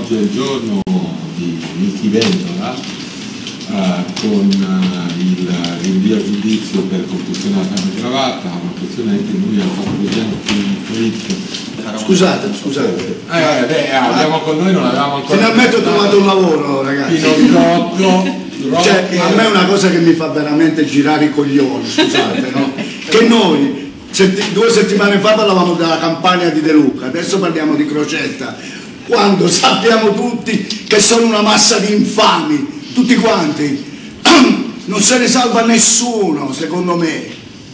oggi è il giorno di Nichi Vendola con il rinvio a giudizio per concussione alla canna aggravata, una questione che noi abbiamo fatto vedere. Scusate. Abbiamo con noi, non avevamo ancora. Finalmente ho trovato un lavoro, ragazzi. Cioè, a me è una cosa che mi fa veramente girare i coglioni, scusate, no? Che noi 2 settimane fa parlavamo della campagna di De Luca, adesso parliamo di Crocetta, quando sappiamo tutti che sono una massa di infami, tutti quanti. Non se ne salva nessuno, secondo me.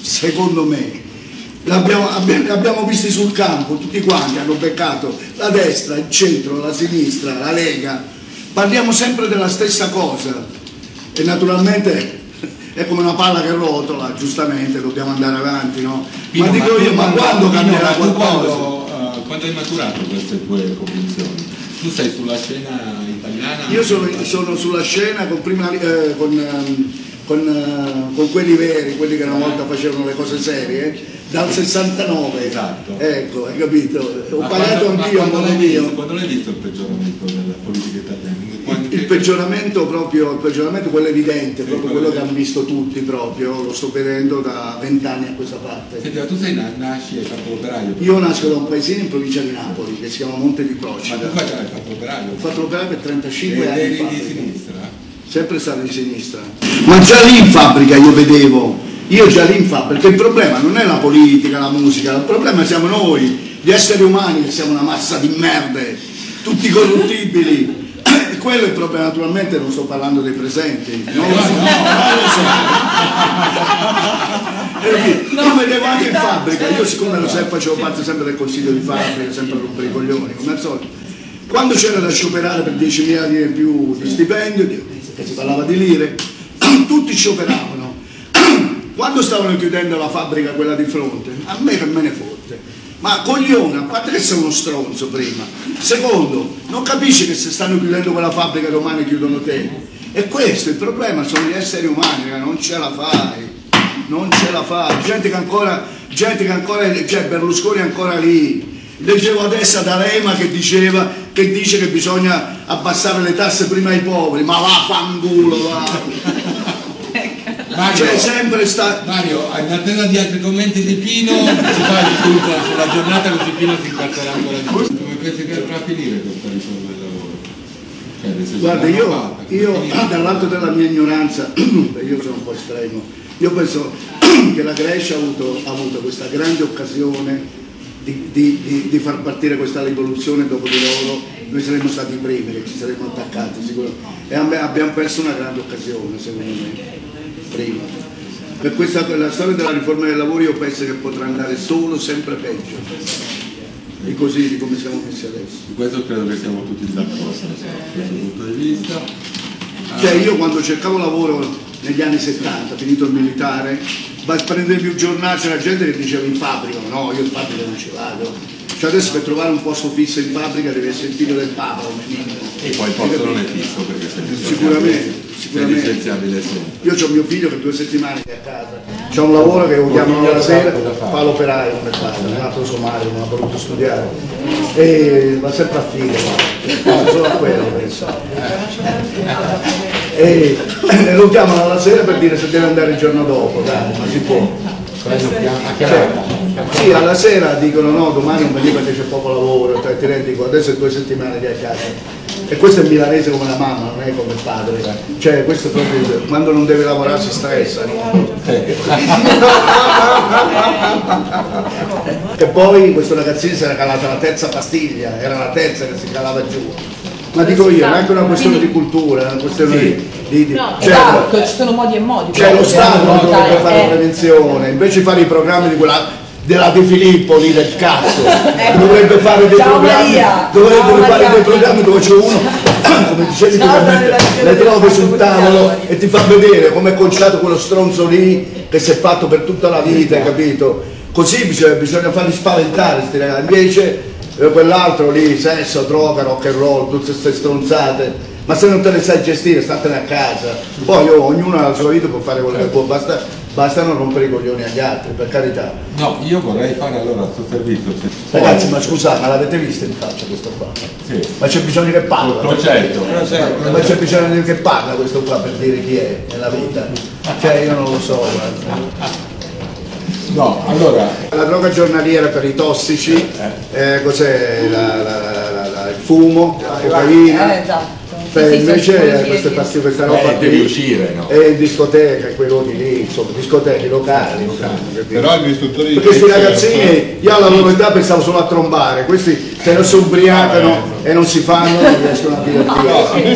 L'abbiamo visti sul campo, tutti quanti hanno beccato la destra, il centro, la sinistra, la Lega. Parliamo sempre della stessa cosa e naturalmente è come una palla che rotola, giustamente dobbiamo andare avanti, no? Pino, ma dico io, ma quando cambierà qualcosa? Quando hai maturato queste tue convinzioni? Tu sei sulla scena italiana? Io sono sulla scena con quelli veri, quelli che una volta facevano le cose serie, dal 69. Esatto. Ecco, hai capito? Ho pagato anch'io a modo mio. Quando l'hai visto il peggioramento della politica italiana? Il peggioramento quello evidente, proprio quello che hanno visto tutti proprio, lo sto vedendo da 20 anni a questa parte. Senti, ma tu nasci e hai fatto l'operaio? Io nasco da un paesino in provincia di Napoli che si chiama Monte di Procida. Ma tu hai fatto l'operaio? Ho fatto l'operaio per 35 anni. Eri di sinistra? Sempre stato di sinistra. Ma già lì in fabbrica io vedevo, perché il problema non è la politica, la musica, il problema siamo noi, gli esseri umani, che siamo una massa di merde, tutti corruttibili. Quello è il problema, naturalmente non sto parlando dei presenti, non lo so. Io vedevo anche in fabbrica, io siccome facevo parte sempre del consiglio di fabbrica, sempre a rompere i coglioni, come al solito, quando c'era da scioperare per 10.000 di più di stipendio, che si parlava di lire, tutti scioperavano. Quando stavano chiudendo la fabbrica, quella di fronte, a me che me ne fotte. Ma coglione, a parte che sei uno stronzo prima, secondo, non capisci che se stanno chiudendo quella fabbrica domani chiudono te? E questo, il problema sono gli esseri umani, non ce la fai, gente che ancora, cioè Berlusconi è ancora lì. Leggevo adesso ad Alema che dice che bisogna abbassare le tasse prima ai poveri, ma vaffanculo, va! Mario, cioè, sempre Mario, in attesa di altri commenti di Pino, si fa il punto sulla giornata così Pino si incazzelà ancora di più. Come pensi che dovrà finire questa riforma del lavoro? Cioè, guarda, io dall'alto della mia ignoranza, io sono un po' estremo, io penso che la Grecia ha avuto questa grande occasione di far partire questa rivoluzione, dopo di loro noi saremmo stati i primi che ci saremmo attaccati sicuramente, e abbiamo perso una grande occasione secondo me prima. Per la storia della riforma del lavoro io penso che potrà andare solo sempre peggio di così, di come siamo messi adesso. Su questo credo che siamo tutti d'accordo da questo punto di vista. Cioè io quando cercavo lavoro negli anni 70, finito il militare, prendere più giornate, c'era gente che diceva in fabbrica, no, io in fabbrica non ci vado. Cioè adesso per trovare un posto fisso in fabbrica deve essere il figlio del Papa, un minimo. E poi il posto non è fisso perché sicuramente. Sei licenziabile sempre. Io ho mio figlio per 2 settimane che è a casa. C'è un lavoro che lo chiamano la sera, fa l'operaio per fare, un altro sommario, non ha voluto studiare. E va sempre a fine, solo a quello penso. E lo chiamano alla sera per dire se deve andare il giorno dopo, dai, ma si può. Sì, alla sera dicono no, domani non veniva perché c'è poco lavoro, cioè ti rendi conto, adesso è 2 settimane di a casa. E questo è milanese come la mamma, non è come il padre, cioè questo è proprio, quando non deve lavorare si stressa. E poi questo ragazzino si era calata la terza pastiglia, era la terza che si calava giù. Ma dico io, è anche una questione di cultura, è una questione no, esatto, ci sono modi e modi. Cioè lo Stato non dovrebbe fare prevenzione, invece di fare i programmi di quella della De Filippo lì del cazzo, dovrebbe fare dei programmi, dove c'è uno, come dicevi tu, le trovi sul tavolo e ti fa vedere come è conciato quello stronzo lì che si è fatto per tutta la vita, hai capito? Così bisogna farli spaventare, invece quell'altro lì, sesso, droga, rock and roll, tutte queste stronzate. Ma se non te le sai gestire, statene a casa. Poi ognuno ha la sua vita, può fare quello che può, basta basta non rompere i coglioni agli altri, per carità. No, io vorrei fare allora il suo servizio. Ragazzi, ma scusate, ma l'avete visto in faccia questo qua? Sì. Ma c'è bisogno che parla. Progetto. Ma c'è bisogno che parla questo qua per dire chi è nella vita. Cioè io non lo so, guarda. No, allora. La droga giornaliera per i tossici, cos'è? Il fumo, la cocaina. Esatto. Invece questa roba devi uscire, no? è in discoteca, in quei luoghi lì, insomma, discoteche locali. Però gli istruttori di perché questi ragazzini, io alla loro età pensavo solo a trombare, questi se non si ubriacano e non si fanno, non riescono a divertire.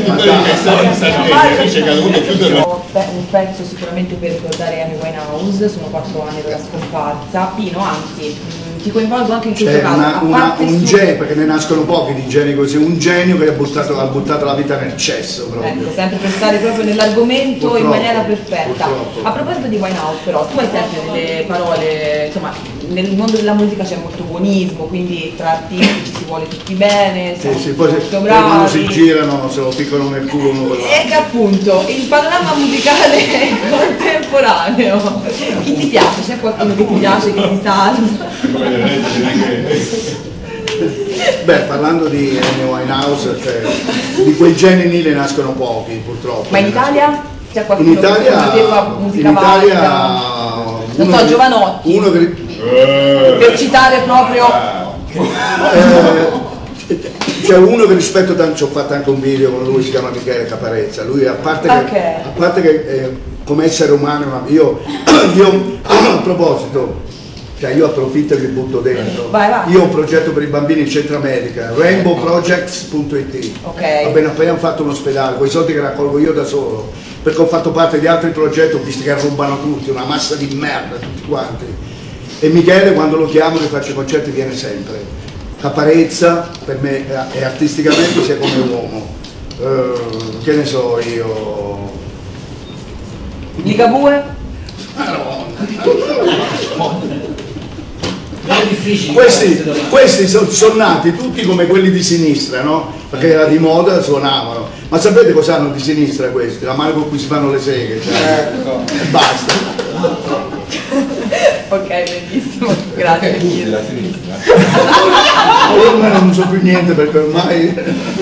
Un pezzo sicuramente per ricordare Amy Winehouse, sono 4 anni dalla scomparsa. Pino, anzi, ti coinvolgo anche in questo caso. Un genio, perché ne nascono pochi di geni così, un genio che ha buttato la vita nel cesso proprio. Ecco, sempre per stare proprio nell'argomento in maniera perfetta. Purtroppo. A proposito di Winehouse però, tu hai sempre delle parole, insomma, nel mondo della musica c'è molto buonismo, quindi tra artisti ci si vuole tutti bene, sì, poi molto quando si bravi. girano se lo piccano nel culo uno con l'altro. E che appunto il panorama musicale contemporaneo, chi ti piace? C'è qualcuno che ti piace, che ti salva? Beh, parlando di Amy Winehouse, cioè, di quei geni lì ne nascono pochi purtroppo. Ma in Italia? C'è qualcuno In Italia, che fa musica valida? Non so, Giovanotti, uno che... per citare proprio... c'è uno che rispetto tanto, ci ho fatto anche un video con lui, si chiama Michele Caparezza. Lui a parte che come essere umano, io a proposito, cioè io approfitto e vi butto dentro. Vai. Io ho un progetto per i bambini in Centro America, rainbowprojects.it. Okay. Appena fatto un ospedale, con i soldi che raccolgo io da solo, perché ho fatto parte di altri progetti, ho visto che rubano tutti, una massa di merda tutti quanti. E Michele quando lo chiamo che faccio i concerti viene sempre. Caparezza per me è artisticamente sia come uomo. Che ne so io. Ligabue? Questi sono nati tutti come quelli di sinistra, no? Perché era di moda, suonavano. Ma sapete cosa hanno di sinistra questi? La mano con cui si fanno le seghe, cioè. E basta. Ok, benissimo, grazie. La sinistra. Ormai non so più niente perché ormai.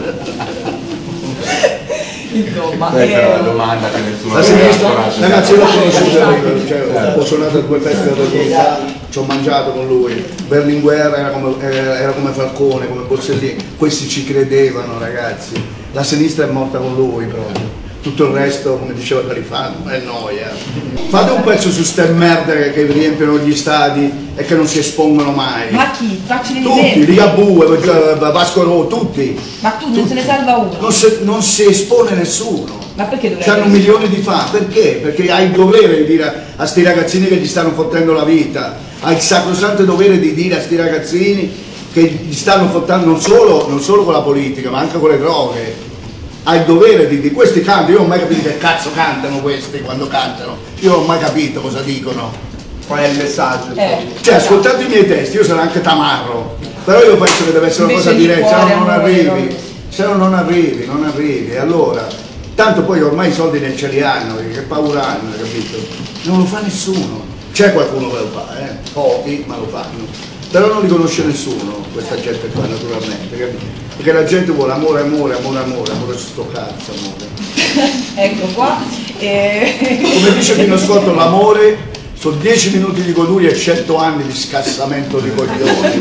Insomma, questa è la domanda che nessuno La sinistra, ragazzi, io l'ho conosciuto, cioè, ho suonato a 2 festival di fa, ci ho mangiato con lui. Berlinguer era come Falcone, come Borsellino, questi ci credevano, ragazzi. La sinistra è morta con lui proprio. Tutto il resto, come diceva Garifano, è noia. Fate un pezzo su ste merde che riempiono gli stadi e che non si espongono mai. ma chi? Facci degli Tutti, esempi. Ligabue, Vasco Rossi, tutti. Ma tu non se ne salva uno? Non si espone nessuno. Ma perché dovrebbe? C'hanno milioni di fan, perché? Perché hai il dovere di dire a sti ragazzini che gli stanno fottendo la vita, hai il sacrosanto dovere di dire a sti ragazzini che gli stanno fottendo non solo con la politica, ma anche con le droghe. Hai il dovere di questi cantano, io non ho mai capito che cazzo cantano questi quando cantano, io non ho mai capito cosa dicono. Qual è il messaggio? Cioè, ascoltate i miei testi, io sarò anche tamarro, però io penso che deve essere una cosa diretta, se no non arrivi, se no non arrivi, e allora, tanto poi ormai i soldi ne ce li hanno, che paura hanno, capito? Non lo fa nessuno, c'è qualcuno che lo fa, pochi, ma lo fanno, però non li conosce nessuno, questa gente qua naturalmente, capito? Perché la gente vuole amore su sto cazzo, amore. Ecco qua. Come dice Pino Scotto, l'amore sono 10 minuti di goduria e 100 anni di scassamento di coglioni.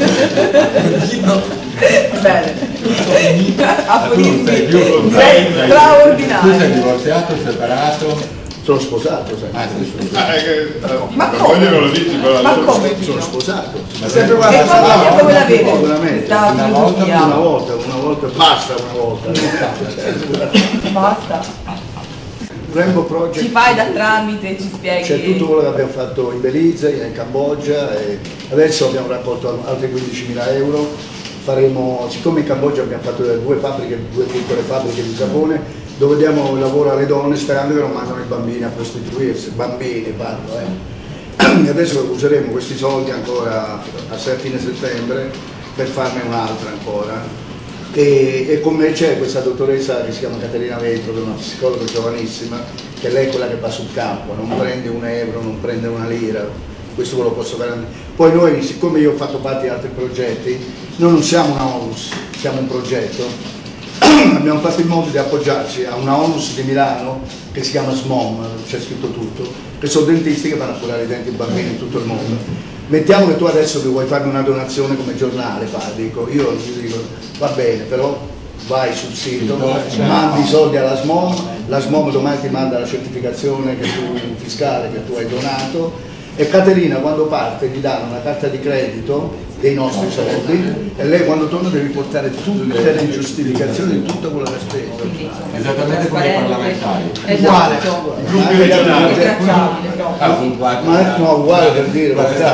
Bene. Apodismi Tu straordinari. sei divorziato, separato? Sono sposato, sai. Ma come? non lo dici, però Ma come? Sono sposato. Ma sempre E guarda, famiglia come la vede? Sicuramente. Questa Una volta, filosofia. Basta una volta. Basta. Rainbow Ci Project. fai da tramite, ci spieghi. C'è tutto quello che abbiamo fatto in Belize, in Cambogia e adesso abbiamo raccolto altri 15.000 euro. Faremo, siccome in Cambogia abbiamo fatto 2 piccole fabbriche di sapone, dove diamo il lavoro alle donne sperando che non mandano i bambini a prostituirsi, bambini parlo, E adesso useremo questi soldi ancora a fine settembre per farne un'altra ancora. e con me c'è questa dottoressa che si chiama Caterina Vetro, che è una psicologa giovanissima, che lei è quella che va sul campo, non prende un euro, non prende una lira, questo ve lo posso garantire. Poi noi, siccome io ho fatto parte di altri progetti, noi non siamo una ONUS, siamo un progetto, abbiamo fatto in modo di appoggiarci a una ONUS di Milano che si chiama SMOM, c'è scritto tutto, che sono dentisti che vanno a curare i denti ai bambini in tutto il mondo. Mettiamo che tu adesso che vuoi farmi una donazione come giornale, dico, io gli dico va bene, però vai sul sito, mandi i soldi alla SMOM, la SMOM domani ti manda la certificazione fiscale che tu hai donato, e Caterina quando parte gli danno una carta di credito dei nostri soldi e lei quando torna deve portare tutte le giustificazioni di tutto quello che ha speso. Esattamente come i parlamentari. Esatto. Anche gli altri. Ma no, uguale per dire,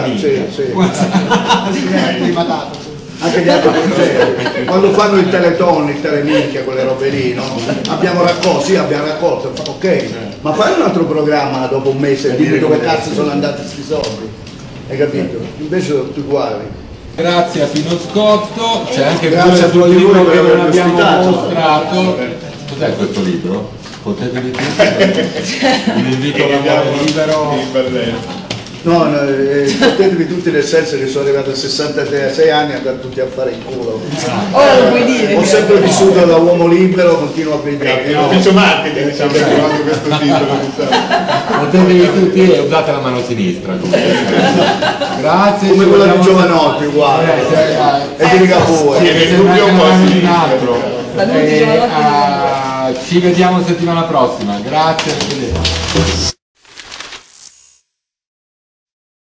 anche gli altri progetti. Quando fanno il Teleton, il Teleminchia, quelle robe lì, no? Abbiamo raccolto, sì abbiamo raccolto, ok, ma fai un altro programma dopo un mese e dimmi dove cazzo sono andati questi soldi, hai capito? Invece sono tutti uguali. Grazie a Pino Scotto, c'è anche Grazie pure sul libro che non abbiamo ospitato. mostrato. Cos'è questo libro? Potetevi dire. Un invito all'amore libero. No, mettetevi tutti nel senso che sono arrivato a 66 anni e andare tutti a fare il culo. Ora lo puoi dire. Ho sempre vissuto da uomo libero, continuo a pigliare. L'ufficio marketing, diciamo, che trovato questo titolo. Mettetevi tutti e usate la mano sinistra. Grazie. Come quella di Giovanotti, uguale. E di Ligabue. Sì, nel dubbio un po' un altro. Ci vediamo settimana prossima. Grazie.